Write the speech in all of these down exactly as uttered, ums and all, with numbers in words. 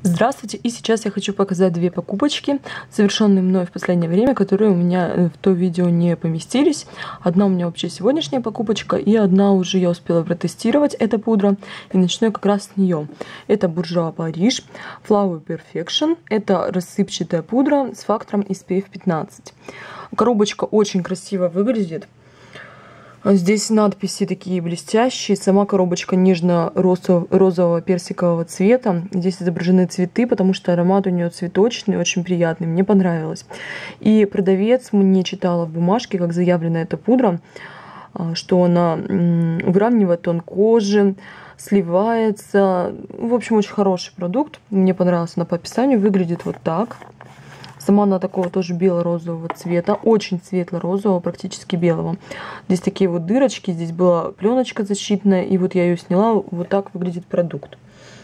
Здравствуйте, и сейчас я хочу показать две покупочки, совершенные мной в последнее время, которые у меня в то видео не поместились. Одна у меня вообще сегодняшняя покупочка, и одна уже я успела протестировать, это пудра, и начну я как раз с нее. Это Буржуа Париж Flower Perfection, это рассыпчатая пудра с фактором эс пи эф пятнадцать. Коробочка очень красиво выглядит. Здесь надписи такие блестящие. Сама коробочка нежно-розового персикового цвета. Здесь изображены цветы, потому что аромат у нее цветочный, очень приятный. Мне понравилось. И продавец мне читала в бумажке, как заявлена эта пудра, что она выравнивает тон кожи, сливается. В общем, очень хороший продукт. Мне понравилась она по описанию. Выглядит вот так. Сама она такого тоже бело-розового цвета, очень светло-розового, практически белого. Здесь такие вот дырочки, здесь была пленочка защитная, и вот я ее сняла, вот так выглядит продукт.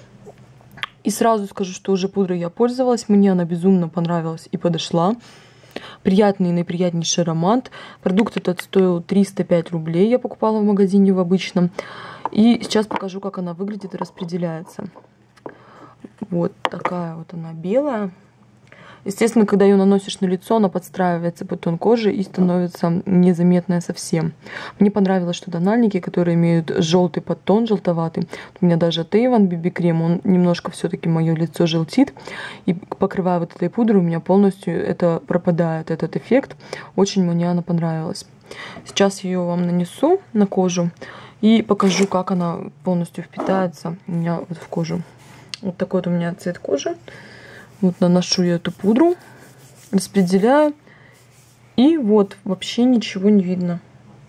И сразу скажу, что уже пудрой я пользовалась, мне она безумно понравилась и подошла. Приятный и наиприятнейший аромат. Продукт этот стоил триста пять рублей, я покупала в магазине в обычном. И сейчас покажу, как она выглядит и распределяется. Вот такая вот она белая. Естественно, когда ее наносишь на лицо, она подстраивается под тон кожи и становится незаметная совсем. Мне понравилось, что тональники, которые имеют желтый подтон, желтоватый. У меня даже от Avon би би крем, он немножко все-таки мое лицо желтит. И покрывая вот этой пудрой, у меня полностью это пропадает, этот эффект. Очень мне она понравилась. Сейчас ее вам нанесу на кожу и покажу, как она полностью впитается у меня вот в кожу. Вот такой вот у меня цвет кожи. Вот наношу я эту пудру, распределяю, и вот вообще ничего не видно,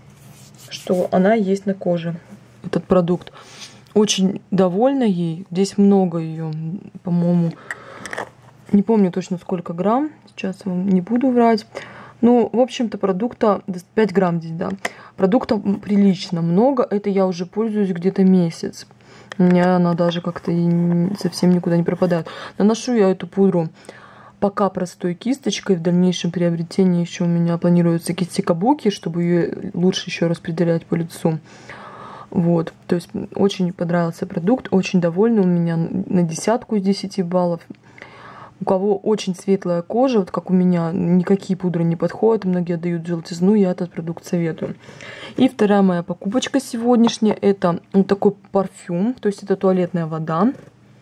что она есть на коже, этот продукт. Очень довольна ей, здесь много ее, по-моему, не помню точно сколько грамм, сейчас вам не буду врать. Ну, в общем-то, продукта пять грамм здесь, да, продукта прилично много, это я уже пользуюсь где-то месяц. У меня она даже как-то совсем никуда не пропадает. Наношу я эту пудру пока простой кисточкой. В дальнейшем приобретении еще у меня планируются кисти кабуки, чтобы ее лучше еще распределять по лицу. Вот, то есть очень понравился продукт, очень довольна. У меня на десятку из десяти баллов. У кого очень светлая кожа, вот как у меня, никакие пудры не подходят, многие дают желтизну, я этот продукт советую. И вторая моя покупочка сегодняшняя, это вот такой парфюм, то есть это туалетная вода.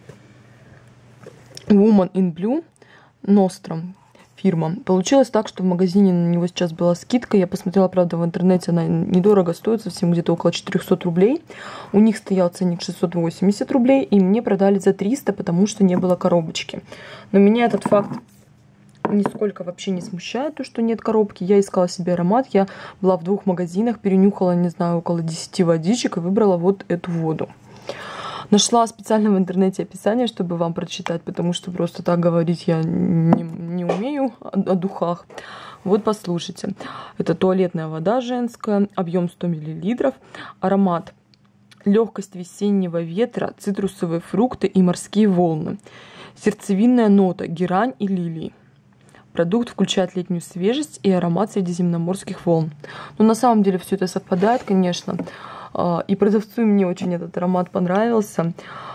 Woman in Blue, Nostrum фирма. Получилось так, что в магазине на него сейчас была скидка. Я посмотрела, правда, в интернете она недорого стоит, совсем где-то около четырёхсот рублей. У них стоял ценник шестьсот восемьдесят рублей, и мне продали за триста, потому что не было коробочки. Но меня этот факт нисколько вообще не смущает, то, что нет коробки. Я искала себе аромат, я была в двух магазинах, перенюхала, не знаю, около десяти водичек и выбрала вот эту воду. Нашла специально в интернете описание, чтобы вам прочитать, потому что просто так говорить я не, не умею о, о духах. Вот послушайте. Это туалетная вода женская, объем сто миллилитров, аромат легкость весеннего ветра, цитрусовые фрукты и морские волны. Сердцевинная нота, герань и лилии. Продукт включает летнюю свежесть и аромат средиземноморских волн. Но на самом деле все это совпадает, конечно. И продавцу мне очень этот аромат понравился.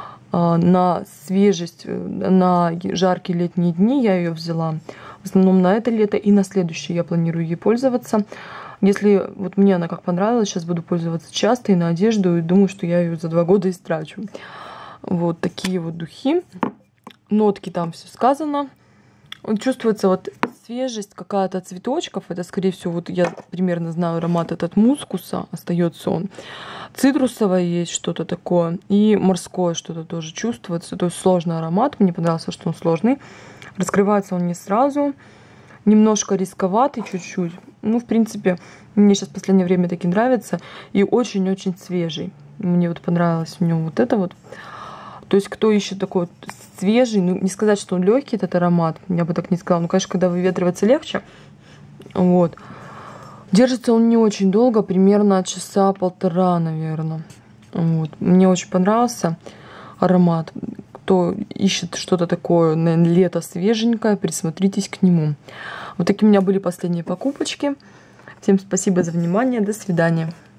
На свежесть, на жаркие летние дни я ее взяла. В основном на это лето и на следующее я планирую ей пользоваться. Если вот мне она как понравилась, сейчас буду пользоваться часто и на одежду. И думаю, что я ее за два года истрачу. Вот такие вот духи. Нотки там все сказано. Чувствуется вот свежесть какая-то цветочков. Это, скорее всего, вот я примерно знаю аромат этот мускуса. Остается он. Цитрусовое есть что-то такое. И морское что-то тоже чувствуется. То есть сложный аромат. Мне понравился, что он сложный. Раскрывается он не сразу. Немножко рисковатый чуть-чуть. Ну, в принципе, мне сейчас в последнее время таки нравится. И очень-очень свежий. Мне вот понравилось в нем вот это вот. То есть, кто ищет такой вот свежий, ну, не сказать, что он легкий, этот аромат, я бы так не сказала. Ну, конечно, когда выветривается, легче. Вот. Держится он не очень долго, примерно часа полтора, наверное. Вот. Мне очень понравился аромат. Кто ищет что-то такое на лето свеженькое, присмотритесь к нему. Вот такие у меня были последние покупочки. Всем спасибо за внимание. До свидания.